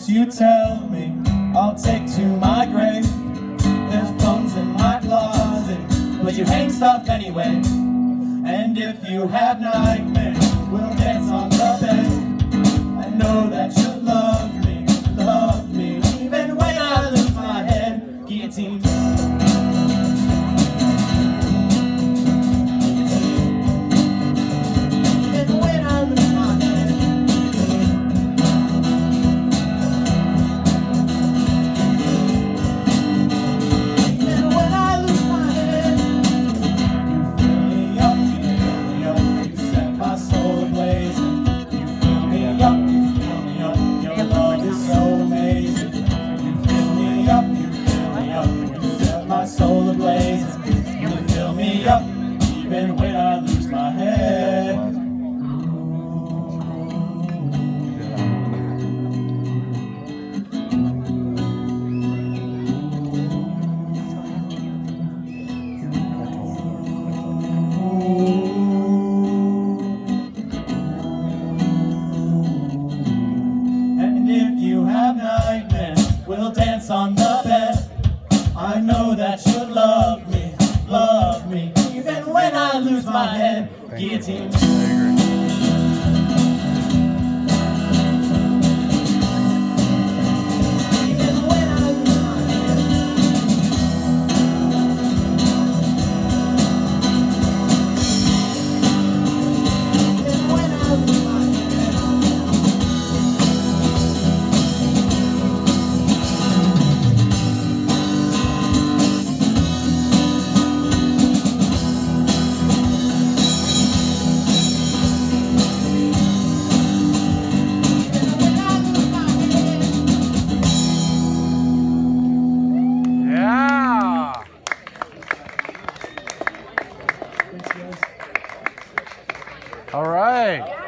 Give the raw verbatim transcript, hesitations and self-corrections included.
secrets you tell me I'll take to my grave. There's bones in my closet, but you hang stuff anyway. And if you have nightmares, we'll dance on the bed. I know that you love me, love me, even when I lose my head. Guillotine. Soul ablaze, you fill me up, even when I lose my head. And if you have nightmares, we'll dance on the bed. I know that you love me, love me, even when I lose my head. Guillotine. All right.